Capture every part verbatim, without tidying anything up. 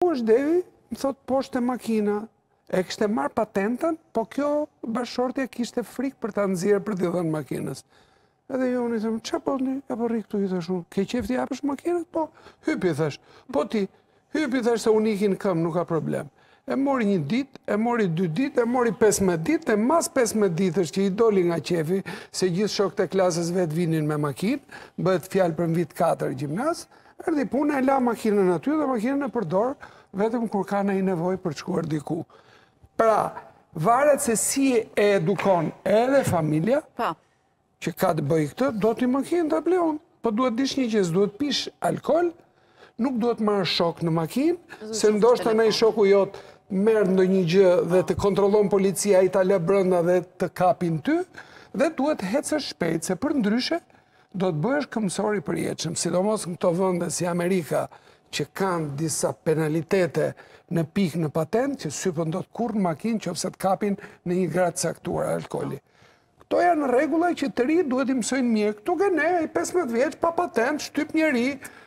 është devi, më thot, poshte makina, e kështë marrë patentën, po kjo bashkëshortja kishte frikë për ta nxjerrë për t'i dhënë makinës. Edhe jo, unë i thëmë, që po një, e po rri këtu, i thash unë, ke qef t'i japësh makinët? Po, hypi, thash, po ti, hypi, thash, se unë ikin këm, nuk ka problem. E mori një dit, e mori dy dit, e mori pesëmbëdhjetë dit, e mas pesëmbëdhjetë ditësh që i doli nga qefi, se gjithë shokët e klasës vetë vinin me makinë, bëhet fjalë për në vit katër gjimnas, erdi puna e la makinën aty dhe makinën e përdor, vetëm kur ka në i nevoj për të shkuar diku. Pra, varet se si e edukon edhe familja, që ka të bëj këtë, do t'i makinë të bleon. Po duhet dish një që s'duhet pish alkohol, nuk duhet marrë shok në makinë, se ndoshta në i shoku jot merë ndë një gjë dhe të kontrolon policia i ta lë brënda dhe të kapin ty, dhe duhet hecë shpejt, se për ndryshe do të bëhesh këmësori për jetëshëm, sidomos në këto vënde si Amerika, që kanë disa penalitete në pikë në patent, që sypën do të kur në makinë që ofse të kapin në një gradë saktuar alkoholi. Këto janë regula që të ri duhet i mësojnë mirë. Këtu ke ne, i pesëmbëdhjetë vjeç, pa patent, shtyp njeri,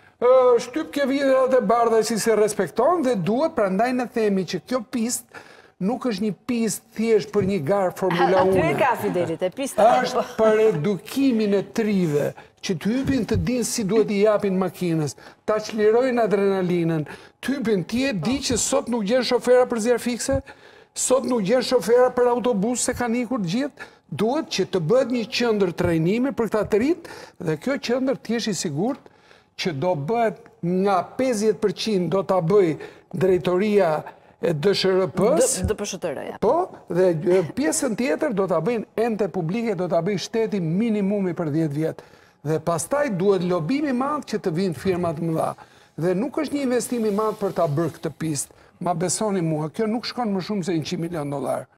shtyp ke viderat e bardha si se respekton, dhe duhet prandaj në themi që kjo pist nuk është një pist thjesht për një garë Formula unë. Aty e ka Fidelit, e pista. është për edukimin e trive, që të hypin të dinë si duhet i japin makinës, ta çlirojnë adrenalinën, të hypin ti e di që sot nuk gjen shofera për zjarë fikse, sot nuk gjen shofera për autobus se kanë ikur gjithë, duhet që të bëhet një qendër trajnimi për këta të rit, dhe kjo qendër të jesh i sigurt që do bëhet nga pesëdhjetë përqind do ta bëj drejtoria e D S R P-s. D P S H R-ja. Po, dhe pjesën tjetër do ta bëjnë ente publike, do ta bëj shteti minimumi për dhjetë vjet. Dhe pastaj duhet lobimi i madh që të vinë firmat mëdha. Dhe nuk është një investim i madh për ta bërë këtë pistë. Ma besoni mua, kjo nuk shkon më shumë se njëqind milion dollar.